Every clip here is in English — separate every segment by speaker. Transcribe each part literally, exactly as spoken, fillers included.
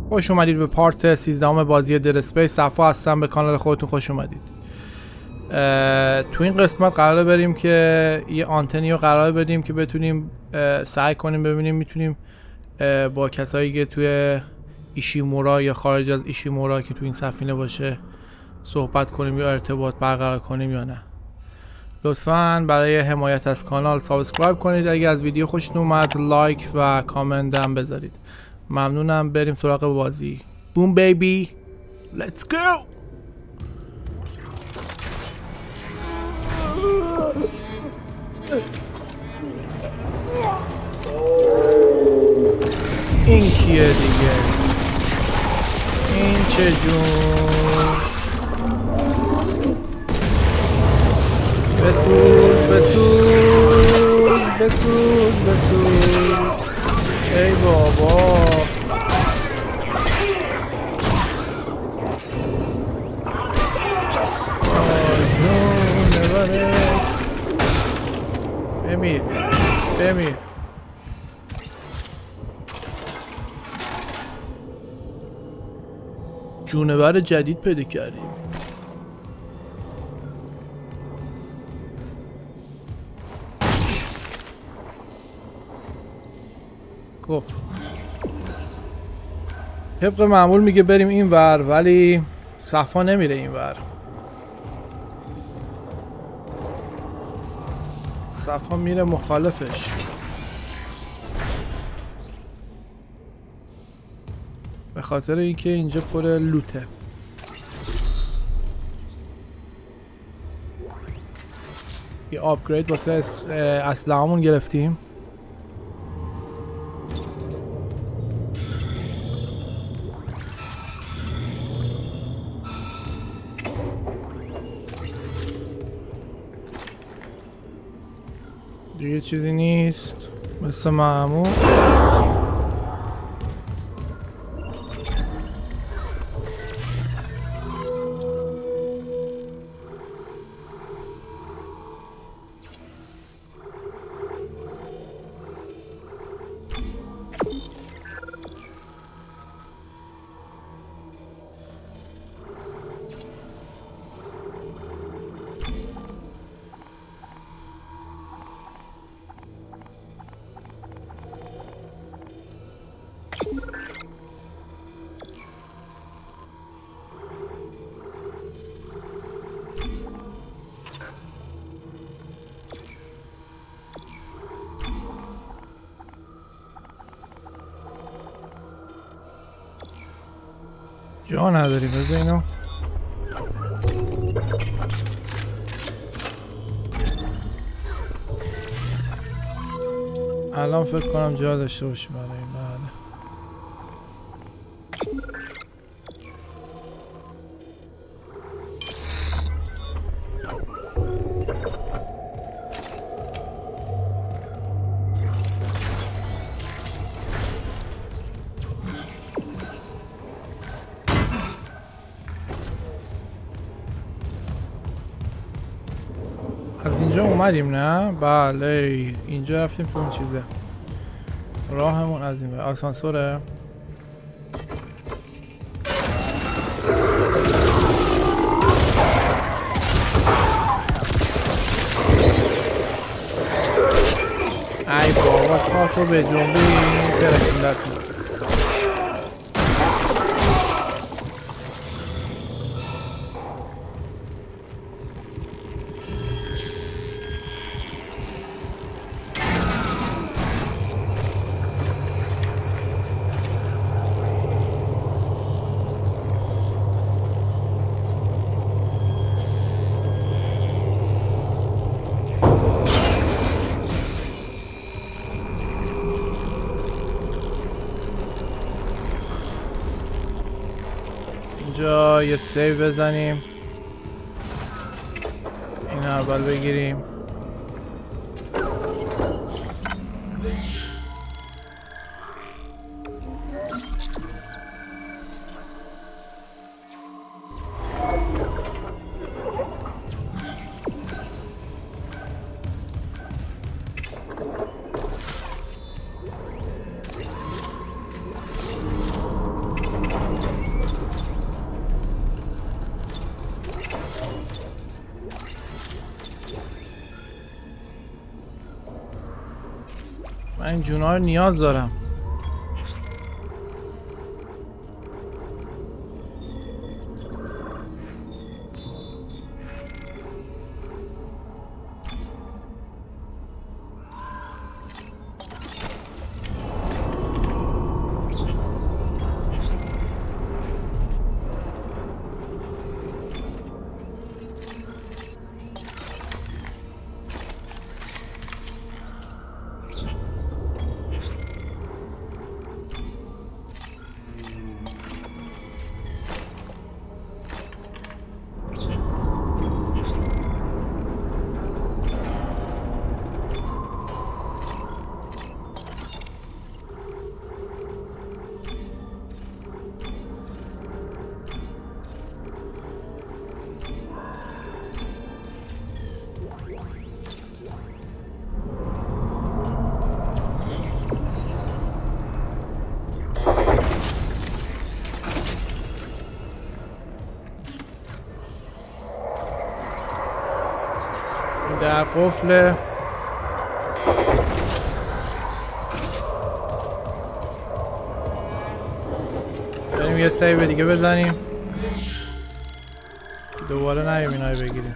Speaker 1: خوش اومدید به پارت سیزدهم بازی دد اسپیس. صفا هستم، به کانال خودتون خوش اومدید. تو این قسمت قراره بریم که یه آنتنی رو قرار بدیم که بتونیم سعی کنیم ببینیم میتونیم با کسایی که توی ایشیمورا یا خارج از ایشیمورا که تو این سفینه باشه صحبت کنیم یا ارتباط برقرار کنیم یا نه. لطفاً برای حمایت از کانال سابسکرایب کنید. اگه از ویدیو خوشتون اومد لایک و کامنت هم بذارید. ممنونم. بریم سراغ بازی. بوم بیبی، let's go. این کیه دیگه؟ این چه جون؟ بسوز بسوز بسوز بسوز. ای بابا بمیر بمیر. جونور جدید پیدا کردیم. خب طبق معمول میگه بریم این ور، ولی صفا نمیره این ور. صفا میره مخالفش. به خاطر اینکه اینجا پر لوته. یه آپگرید واسه اسلحه‌مون گرفتیم. دیگه چیزی نیست مثل معمول. جا نداری بذار اینو. الان فکر کنم جا داشته باشیم برای این. بله از اینجا اومدیم نه؟ بله اینجا رفتیم که اون چیزه. راهمون از این به آسانسوره. ای بابا تا تو به جنبی ترکیلت. اینجا یه سیو بزنیم. این اول بگیریم. من این جونا رو نیاز دارم. در قفل بریم یه سیو دیگه بزنیم دوباره نیم اینای بگیریم.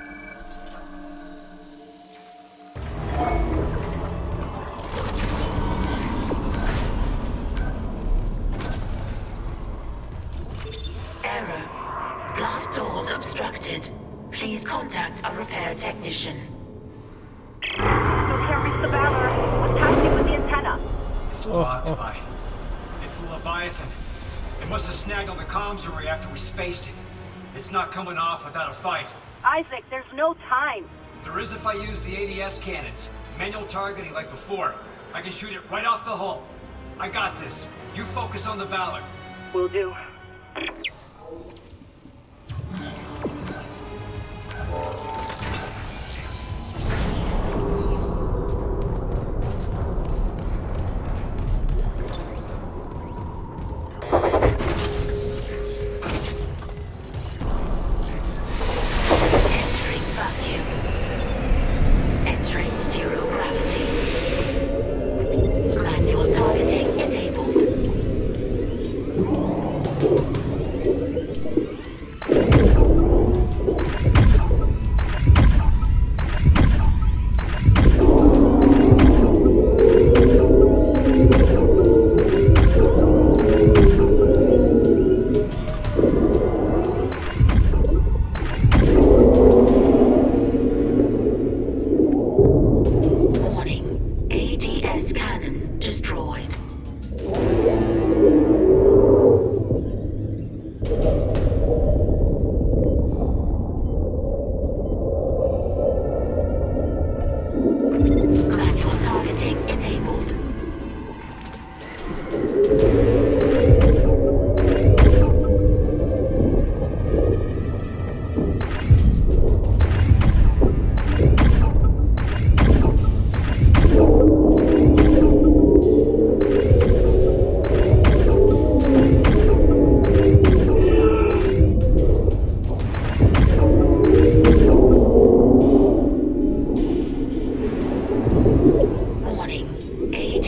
Speaker 2: Error. Blast doors obstructed. Please contact a repair technician.
Speaker 3: You can't reach the Valor. What's happening with the antenna?
Speaker 4: It's a
Speaker 1: Oh,
Speaker 4: Leviathan. It's the Leviathan. It must have snagged on the comms array after we spaced it. It's not coming off without a fight.
Speaker 3: Isaac, there's no time.
Speaker 4: There is if I use the A D S cannons. Manual targeting like before. I can shoot it right off the hull. I got this. You focus on the Valor.
Speaker 3: Will do.
Speaker 2: Entering vacuum. Entering zero gravity. Manual targeting enabled. Warning. A D S cannon destroyed. Manual targeting enabled. Warning. A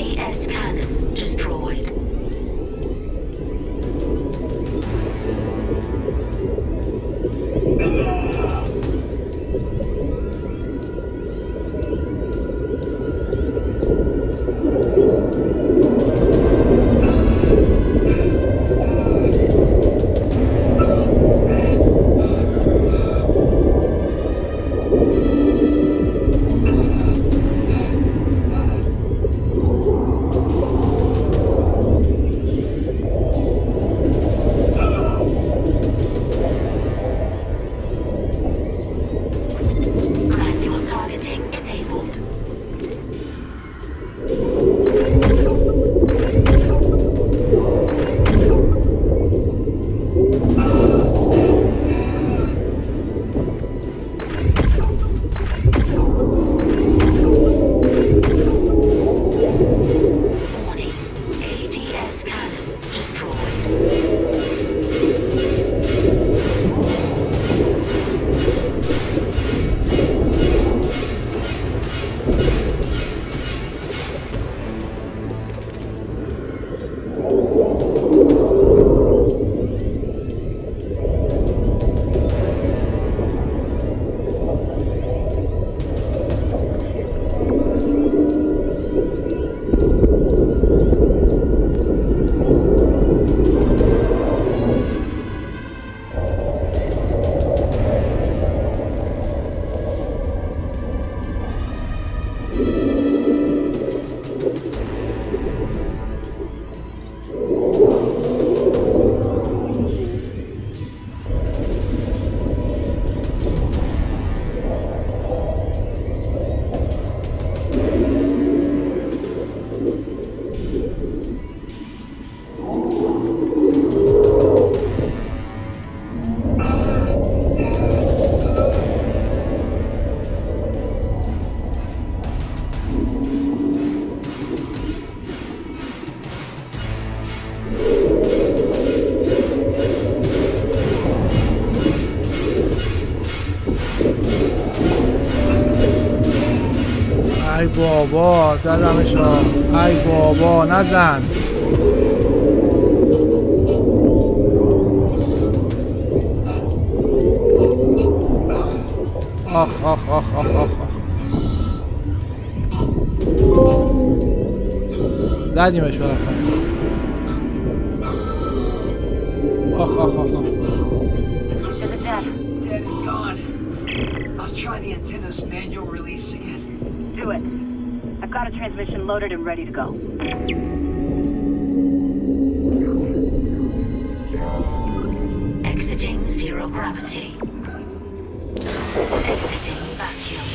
Speaker 1: ای بابا زدمش ها. ای بابا نزن. آخ آخ آخ آخ آخ آخ زدیمش بالاخره. آخ آخ آخ آخ
Speaker 4: Dead and gone. I'll try the antenna's manual release again.
Speaker 3: Do it. I've got a transmission loaded and ready to go.
Speaker 2: Exiting zero gravity. Exiting vacuum.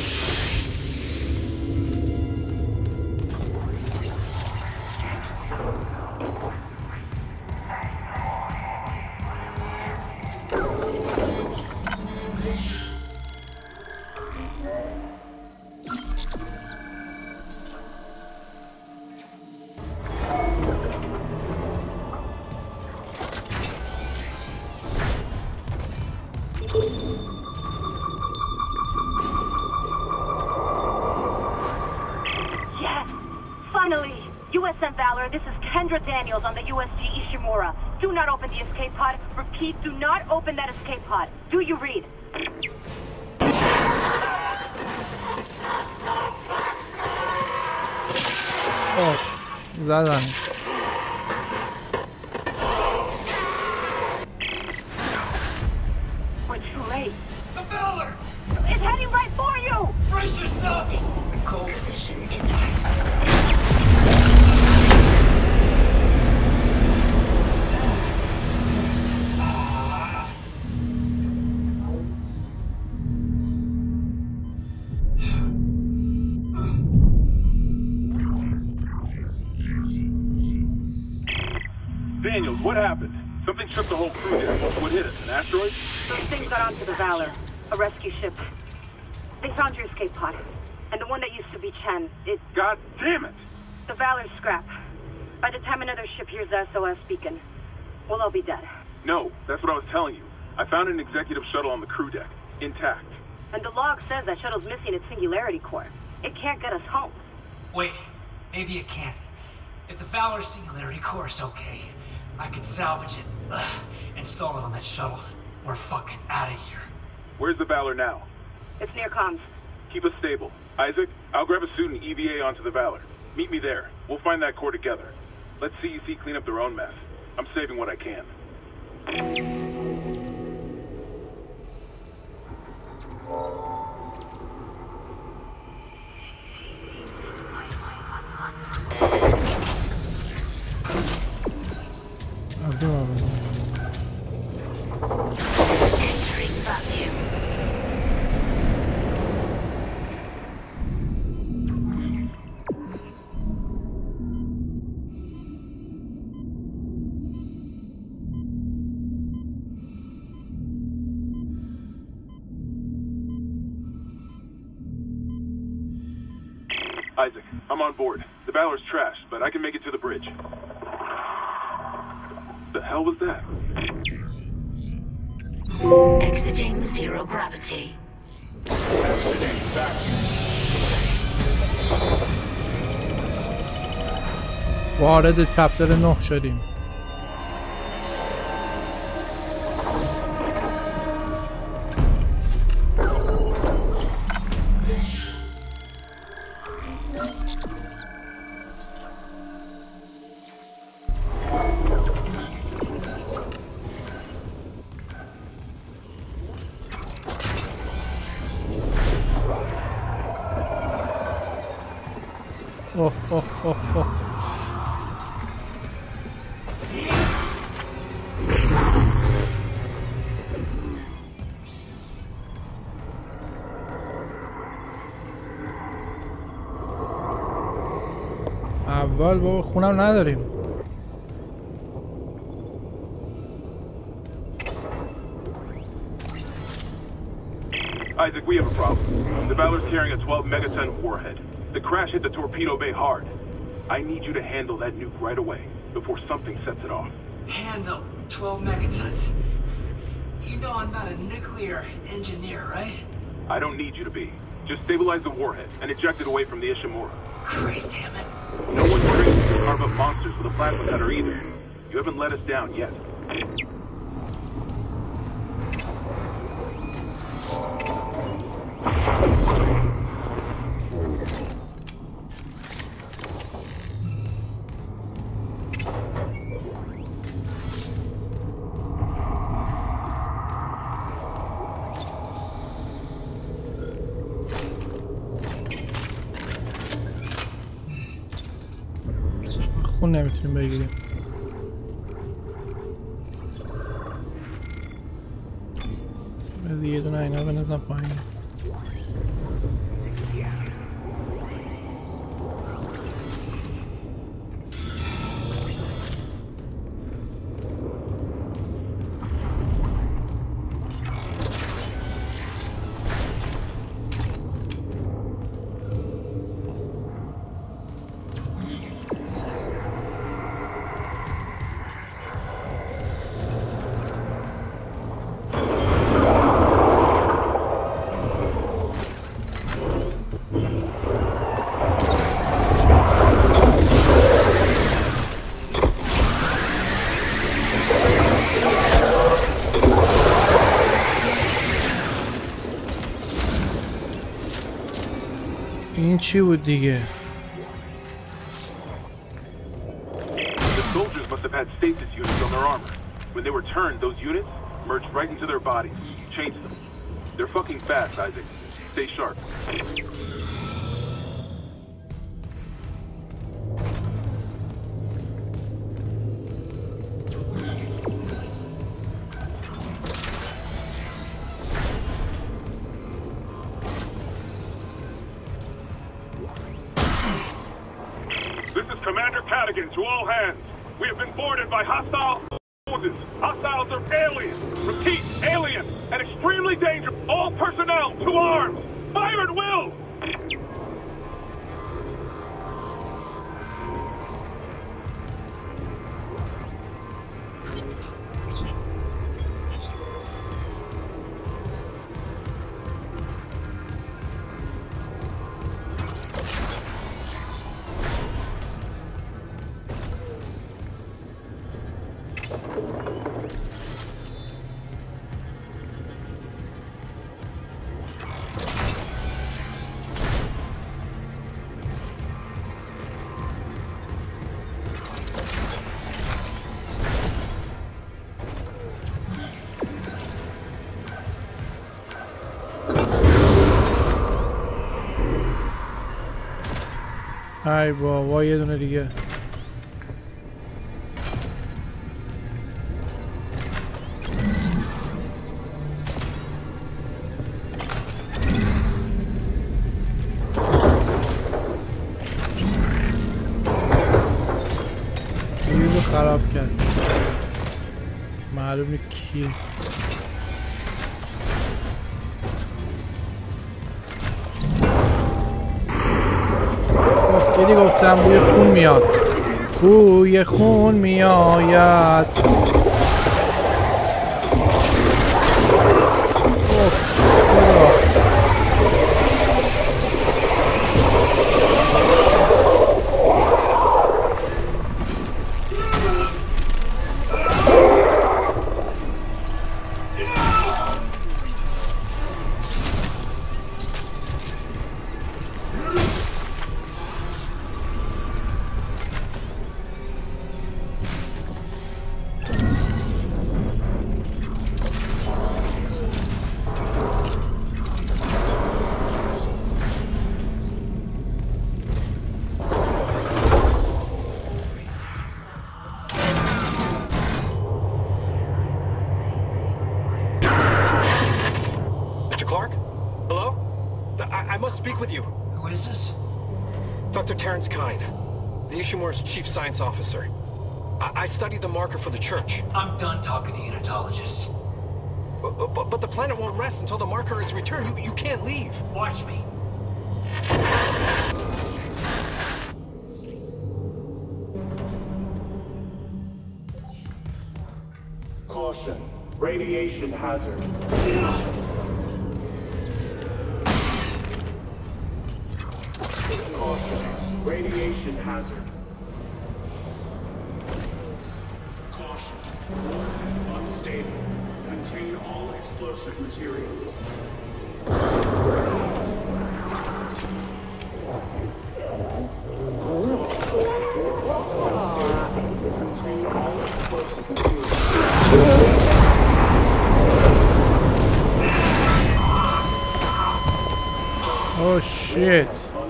Speaker 3: This is Kendra Daniels on the U S G Ishimura. Do not open the escape pod. Repeat, do not open that escape pod. Do you read?
Speaker 1: Oh, زدن.
Speaker 3: We're too late.
Speaker 4: The Valor!
Speaker 3: It's heading right for you!
Speaker 4: Brace yourself!
Speaker 2: Core position intact.
Speaker 5: Daniels, what happened? Something tripped the whole crew there. What hit us? An asteroid?
Speaker 3: Those things got onto the Valor, a rescue ship. They found your escape pod, and the one that used to be Chen. It.
Speaker 5: God damn it!
Speaker 3: The Valor's scrap. By the time another ship hears the S O S beacon, we'll all be dead.
Speaker 5: No, that's what I was telling you. I found an executive shuttle on the crew deck, intact.
Speaker 3: And the log says that shuttle's missing its singularity core. It can't get us home.
Speaker 4: Wait, maybe it can. If the Valor singularity core is okay, I could salvage it, ugh, install it on that shuttle. We're fucking out of here.
Speaker 5: Where's the Valor now?
Speaker 3: It's near comms.
Speaker 5: Keep us stable. Isaac, I'll grab a suit and E V A onto the Valor. Meet me there. We'll find that core together. Let C E C clean up their own mess. I'm saving what I can.
Speaker 2: Entering vacuum.
Speaker 5: Isaac, I'm on board. The Valor's trashed, but I can make it to the bridge. The hell was that?
Speaker 2: Exiting zero gravity.
Speaker 5: Exiting vacuum.
Speaker 1: وارد چپتر نه شدیم. اوه اوه اوه اوه اول بابا خونم نداریم.
Speaker 5: Isaac, we have a problem. The Valor's carrying a twelve megaton warhead. The crash hit the torpedo bay hard. I need you to handle that nuke right away, before something sets it off.
Speaker 4: Handle twelve megatons. You know I'm not a nuclear engineer, right?
Speaker 5: I don't need you to be. Just stabilize the warhead and eject it away from the Ishimura.
Speaker 4: Christ damn it.
Speaker 5: No one's crazy to carve up monsters with a plasma cutter either. You haven't let us down yet.
Speaker 1: خون نمیتونیم بگیریم. یه دونه اینا بنزن پایین. این چی بود دیگه؟
Speaker 5: The soldiers must have had stasis units on their armor. When they were turned, those units merged right into their bodies, changed them. They're fucking fast, Isaac. Stay sharp. Commander Cadigan to all hands. We have been boarded by hostile forces. Hostiles are aliens. Repeat, alien and extremely dangerous. All personnel to arms. Fire at will.
Speaker 1: ای بابا یه دونه دیگه. اینو خراب کرد. معلوم نیست کی. دیدی گفتم بوی خون میاد. بوی خون میآید.
Speaker 6: Doctor Terrence Kyne, the Ishimura's chief science officer. I, I studied the marker for the church.
Speaker 4: I'm done talking to unitologists.
Speaker 6: But, but, but the planet won't rest until the marker is returned. You, you can't leave.
Speaker 4: Watch me.
Speaker 7: Caution. Radiation hazard. Radiation hazard. Caution. Unstable. Contain all explosive materials. Contain all explosive materials.
Speaker 1: Oh shit.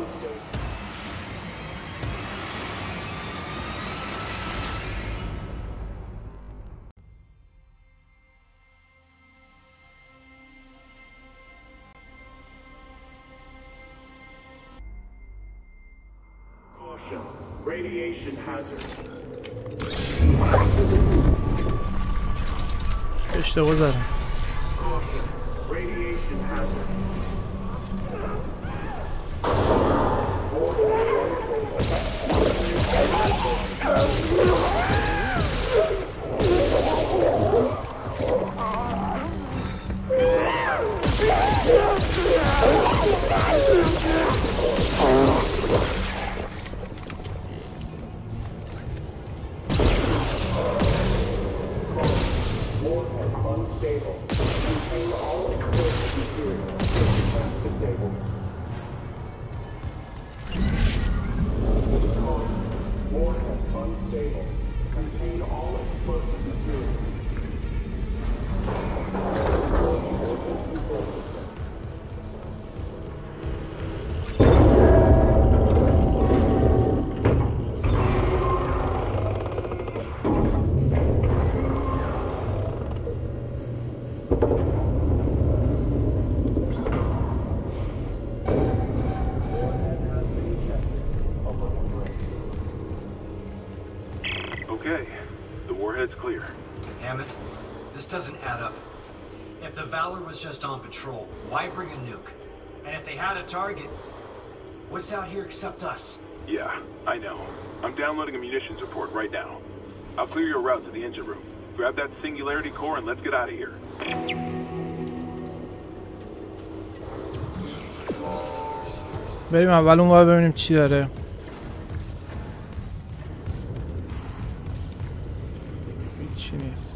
Speaker 7: Caution. Radiation hazard.
Speaker 1: اشتباه زدم.
Speaker 7: Caution. Radiation hazard. Unstable. Contain all explosive materials. Defense disabled. Warhead unstable. Contain all explosive materials.
Speaker 5: Okay, the warhead's clear.
Speaker 4: Hammond, this doesn't add up. If the Valor was just on patrol, why bring a nuke? And if they had a target, what's out here except us?
Speaker 5: Yeah, I know. I'm downloading a munitions report right now. I'll clear your route to the engine room. Grab that singularity core and let's get out of here.
Speaker 1: بریم اول اون ور ببینیم چی داره. هیچی نیست.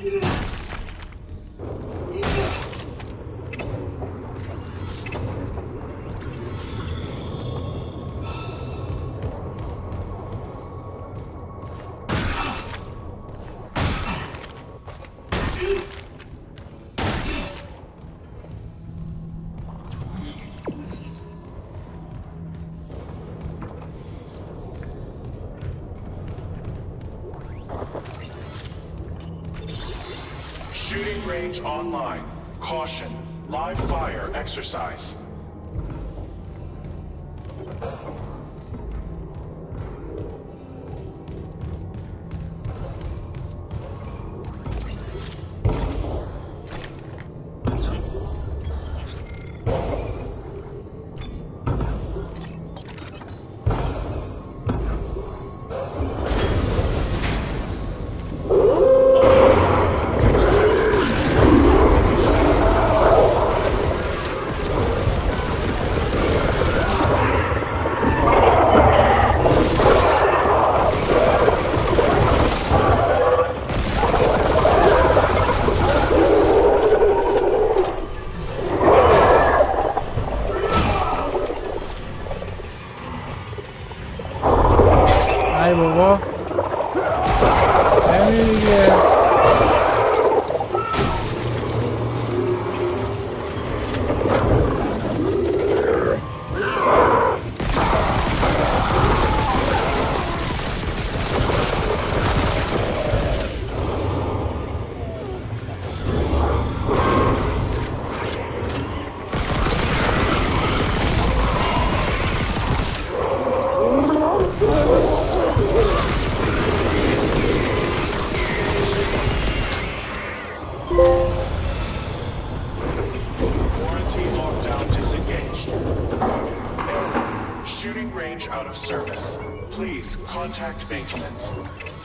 Speaker 8: Shooting range online. Caution. Live fire exercise.
Speaker 1: ای بابا نمی‌بینی دیگه.
Speaker 8: Quarantine lockdown disengaged. Error. Shooting range out of service. Please contact maintenance.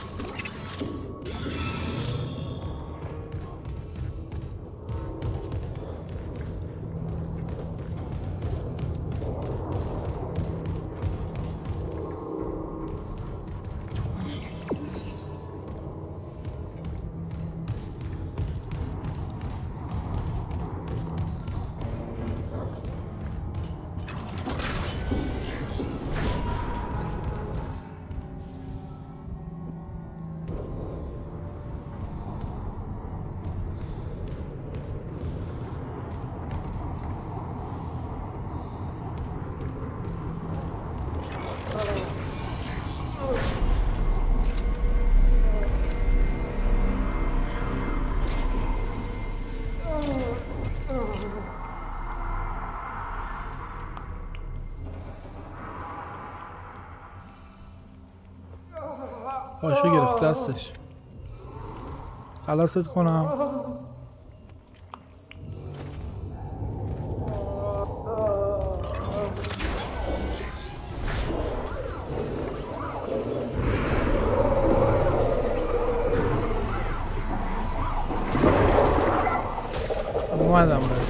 Speaker 8: پاشو گرفت دستش. خلاصت کنم. اومدم برد.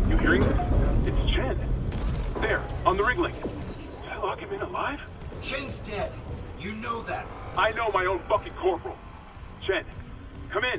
Speaker 5: You hearing this? It's Chen. There, on the rig link. Did I lock him in alive?
Speaker 4: Chen's dead. You know that.
Speaker 5: I know my own fucking corporal. Chen, come in.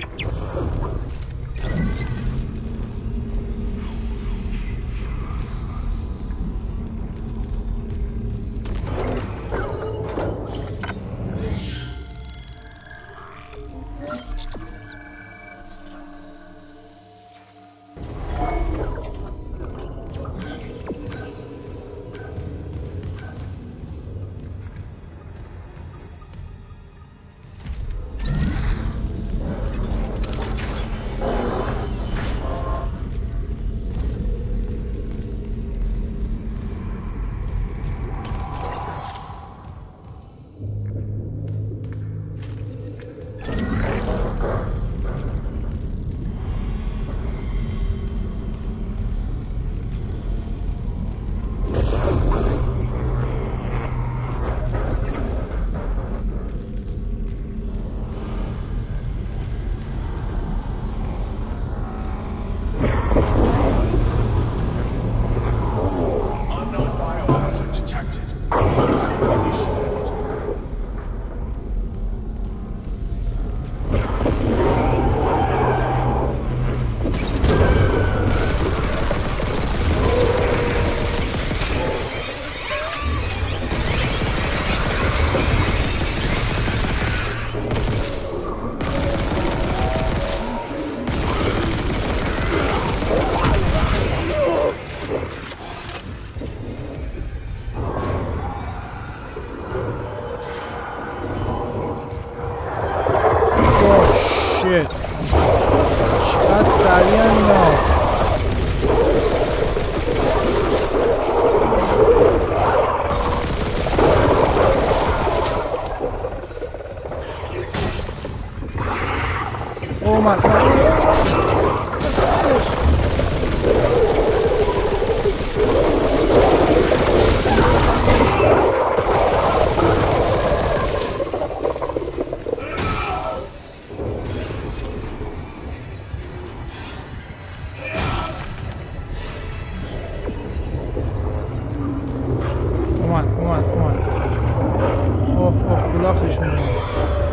Speaker 1: Oh my god. اومد اومد اومد. اوه اوه کلاخشون اومد.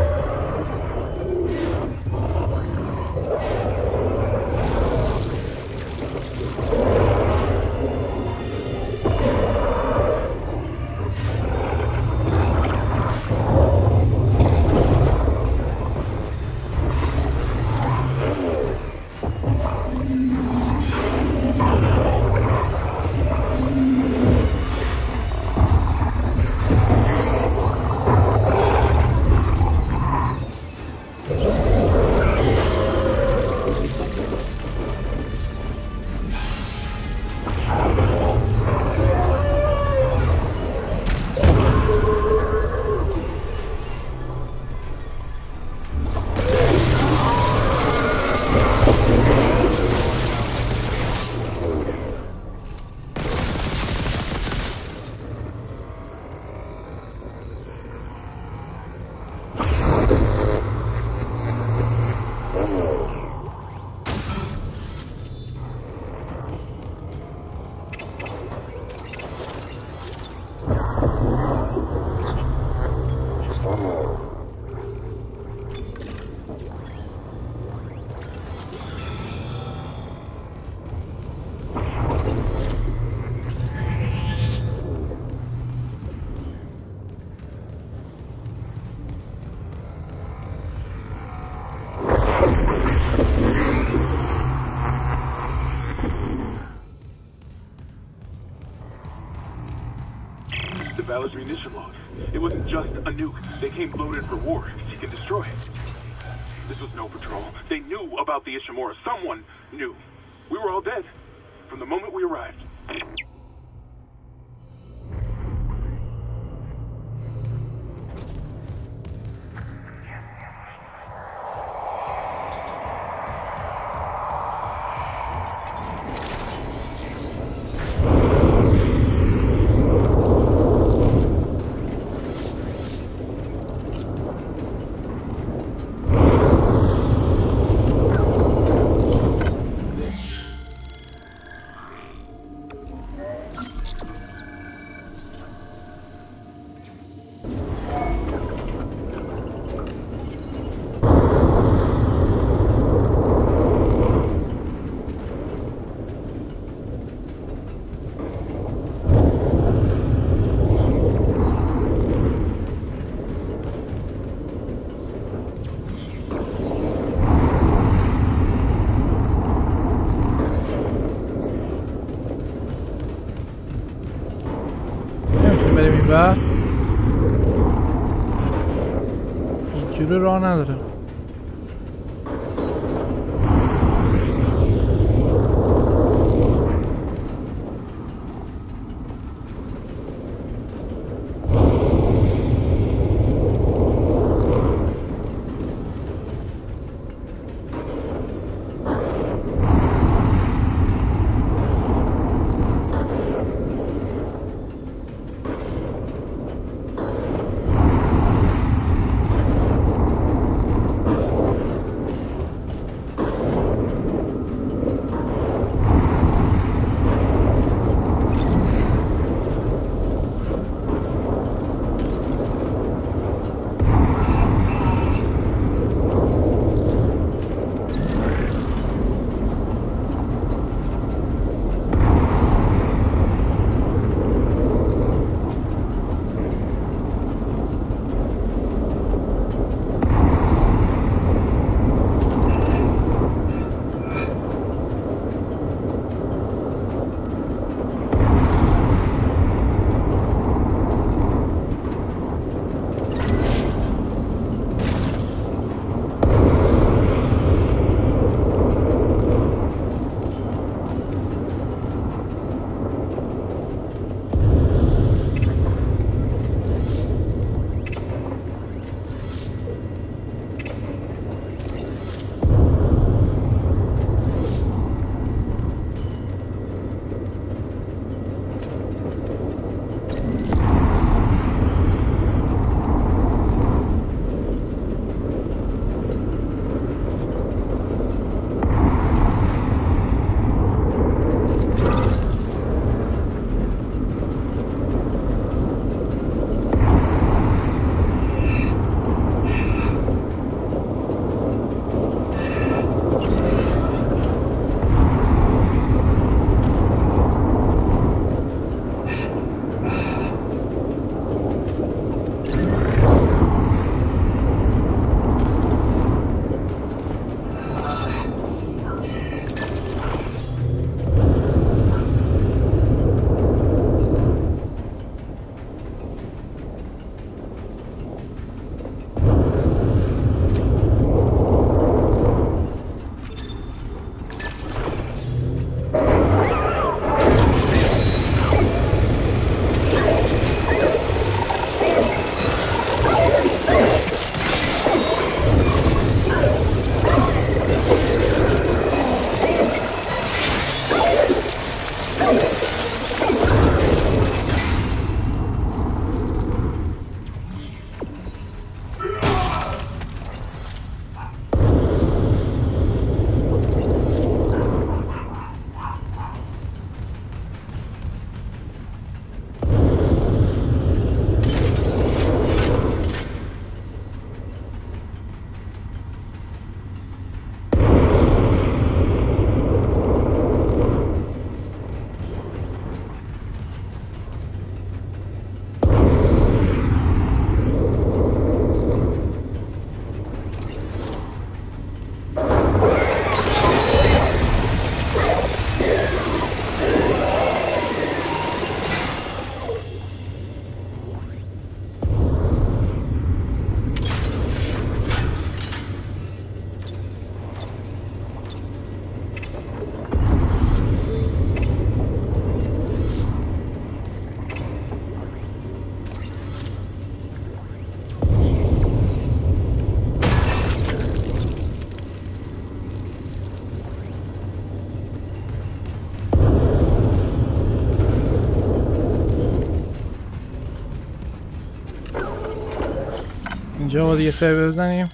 Speaker 5: Valor's munition logs. It wasn't just a nuke. They came loaded for war. Seek and destroy. This was no patrol. They knew about the Ishimura. Someone knew. We were all dead from the moment we arrived.
Speaker 1: و اینجوری راه نداره. اینجا باید یه سری بزنیم.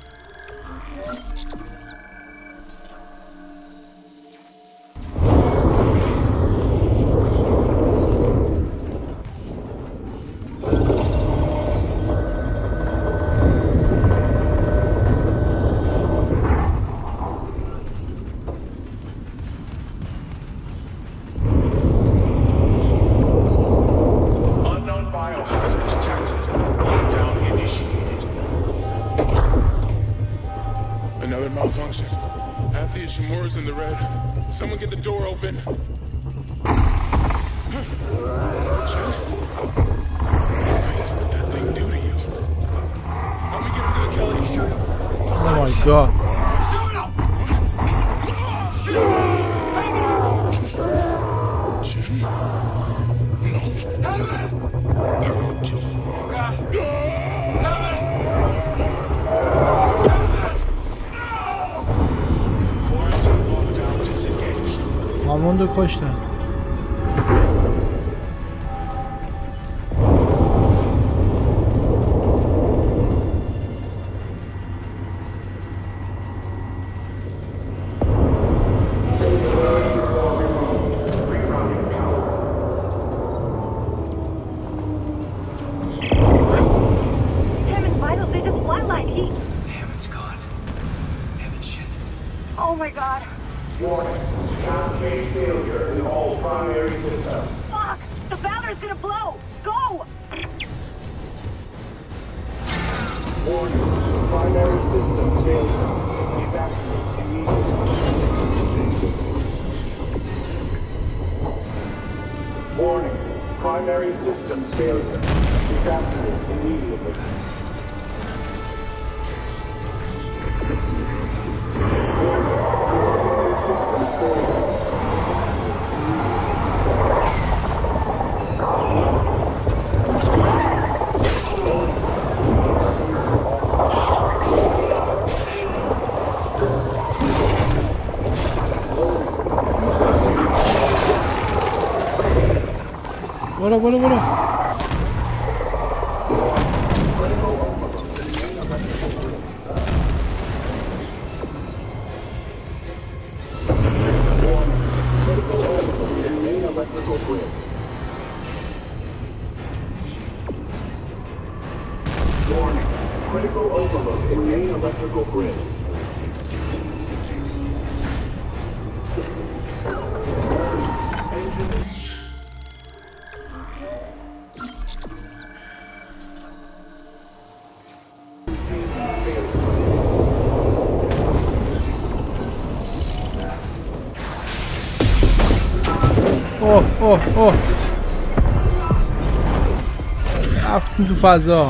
Speaker 1: مای گاد. هاموندو کشتن.
Speaker 3: Oh my god.
Speaker 7: Warning. Cascade failure in all primary systems.
Speaker 3: Fuck! The Valor's gonna blow! Go!
Speaker 7: Warning. Primary system failure. Evacuate immediately. Warning. Primary systems failure. Evacuate immediately.
Speaker 1: برو برو برو.
Speaker 7: Warning. Critical overload in main electrical grid.
Speaker 1: اوه اوه اوه رفتیم تو فضا.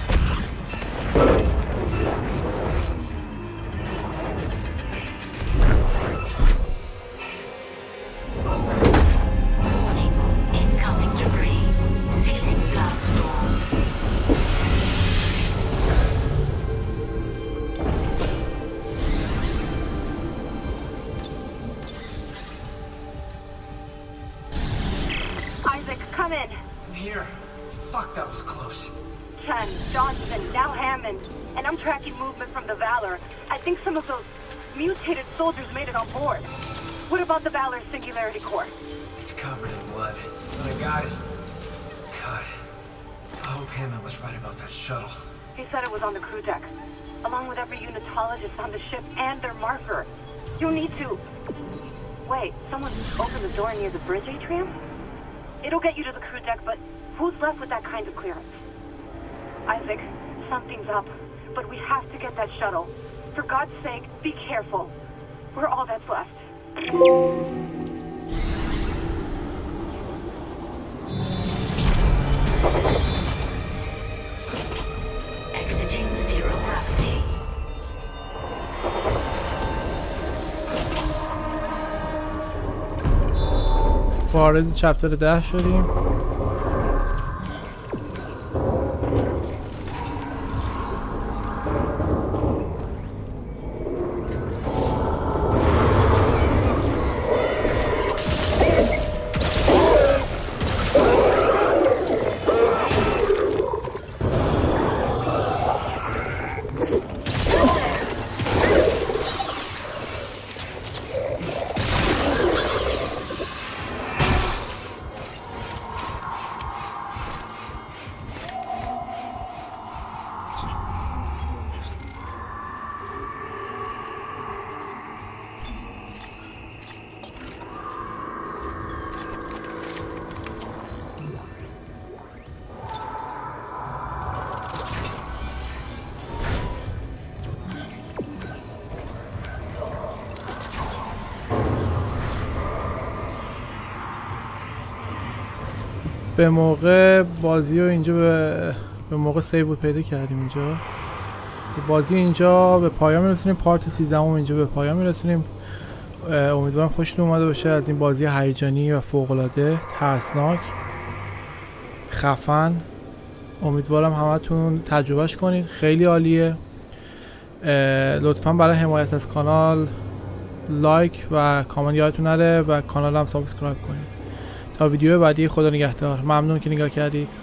Speaker 2: Incoming debris. Sealing blast door.
Speaker 3: Isaac, come in.
Speaker 4: Here. Fuck, that was close.
Speaker 3: Chen, Johnson, now Hammond. And I'm tracking movement from the Valor. I think some of those mutated soldiers made it on board. What about the Valor's singularity core?
Speaker 4: It's covered in blood, but I got it. God. I hope Hammond was right about that shuttle.
Speaker 3: He said it was on the crew deck, along with every unitologist on the ship and their marker. You'll need to... Wait, someone opened the door near the bridge atrium? It'll get you to the crew deck, but who's left with that kind of clearance? Isaac, something's up, but we have to get that shuttle. For God's sake, be careful. We're all that's left.
Speaker 2: Exiting zero gravity.
Speaker 1: وارد چپتر ده شدیم. به موقع بازی رو اینجا به, به موقع سیو بود پیدا کردیم اینجا. بازی اینجا به پایان میرسونیم. پارت سیزده هم اینجا به پایان میرسونیم. امیدوارم خوشتون اومده باشه از این بازی هیجانی و فوق‌العاده، ترسناک، خفن. امیدوارم همتون تجربهش کنید، خیلی عالیه. لطفا برای حمایت از کانال لایک و کامنت یادتون نره و کانال هم سابسکرایب کنید. تا ویدیو بعدی، خدا نگهدار. ممنون که نگاه کردید.